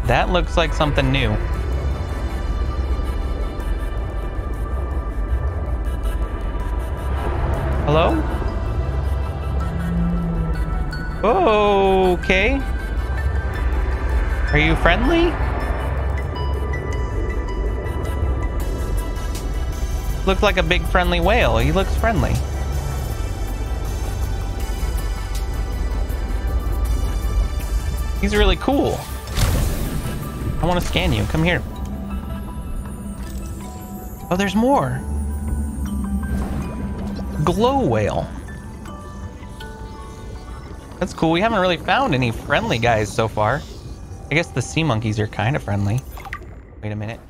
That looks like something new. Hello? Okay. Are you friendly? Looks like a big friendly whale. He looks friendly. He's really cool. I want to scan you. Come here. Oh, there's more. Glow whale. That's cool. We haven't really found any friendly guys so far. I guess the sea monkeys are kind of friendly. Wait a minute.